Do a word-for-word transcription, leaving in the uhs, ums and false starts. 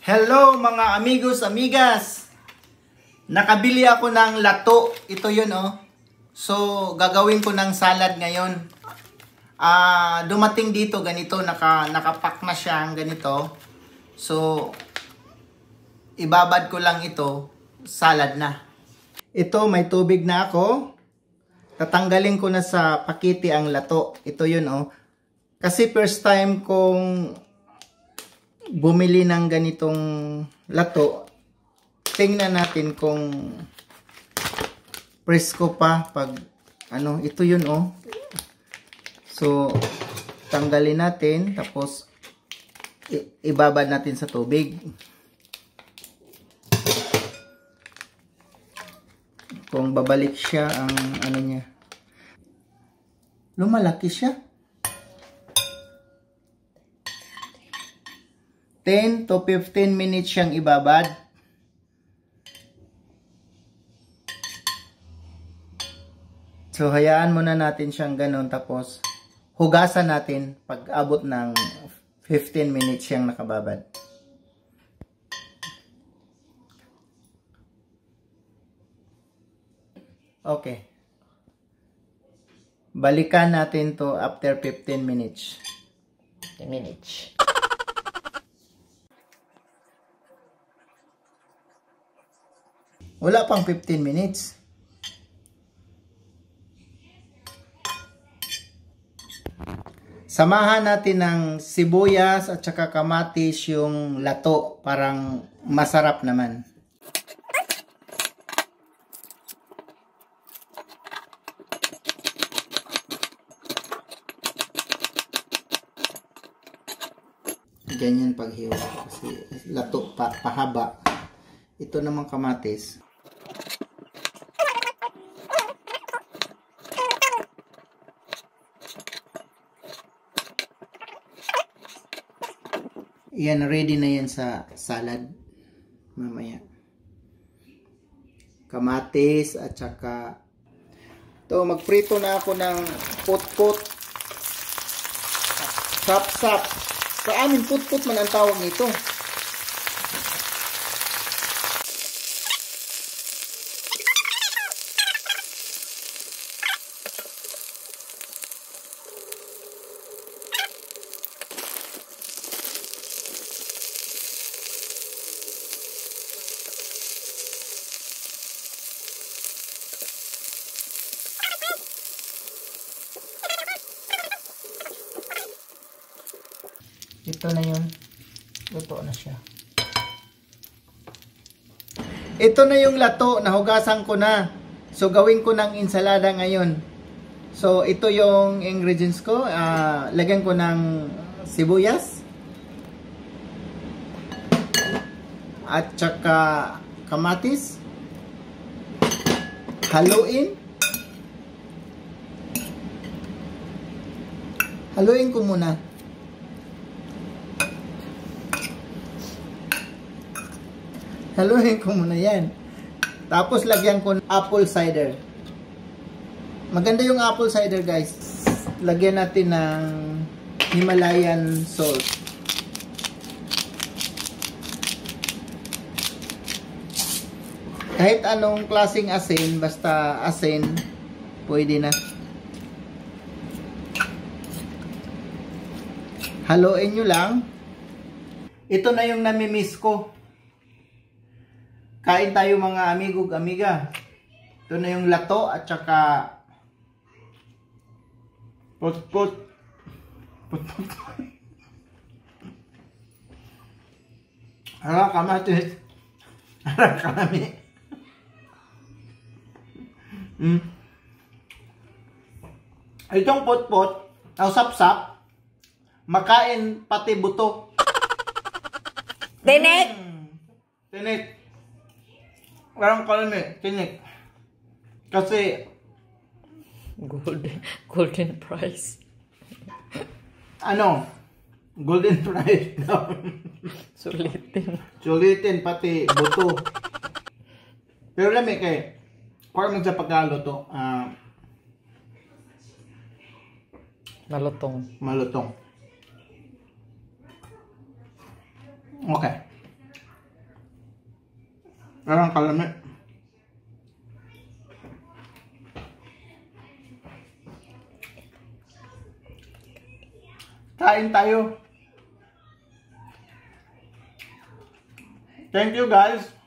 Hello mga amigos, amigas! Nakabili ako ng lato. Ito yun oh. So, gagawin ko ng salad ngayon. Ah, dumating dito ganito, naka, nakapack na siya ganito. So, ibabad ko lang ito, salad na. Ito, may tubig na ako. Tatanggalin ko na sa pakiti ang lato. Ito yun oh. Kasi first time kong bumili ng ganitong lato, tingnan natin kung presko pa pag ano, ito yun oh. So, tanggalin natin, tapos ibabad natin sa tubig. Kung babalik siya ang ano niya. Lumalaki siya. ten to fifteen minutes siyang ibabad. So, hayaan muna natin siyang ganun. Tapos, hugasan natin pag abot ng fifteen minutes siyang nakababad. Okay. Balikan natin to after fifteen minutes. fifteen minutes. Wala pang fifteen minutes. Samahan natin ng sibuyas at saka kamatis yung lato. Parang masarap naman. Ganyan paghiwa. Kasi lato pa, pahaba. Ito namang kamatis. Yan, ready na yan sa salad. Mamaya. Kamatis at saka to, magprito na ako ng put-put. Sap-sap. Sa amin, put-put man ang tawag nito. Ito na yun. Luto na siya. Ito na yung lato. Nahugasan ko na. So, gawin ko ng ensalada ngayon. So, ito yung ingredients ko. Uh, lagyan ko ng sibuyas. At saka kamatis. Haluin. Haluin ko muna. Haluin ko muna yan. Tapos lagyan ko ng apple cider. Maganda yung apple cider guys. Lagyan natin ng Himalayan salt. Kahit anong klaseng asin, basta asin, pwede na. Haluin nyo lang. Ito na yung namimiss ko. Kain tayo mga amigo, amiga. Ito na yung lato at saka put-put. Put-put. Harap kamatis. Harap kami. Hmm. Itong put-put, o sap-sap, makain pati buto. Tinik! Hmm. Tinik. Parang kalami, tinik. Kasi Golden, golden price. ano, golden price daw. Sulitin. Sulitin pati buto. Pero lami kay, parang sa pagkaluto, ah, uh, Malutong. malutong. Okay. Parang kalami. Kain tayo. Thank you guys.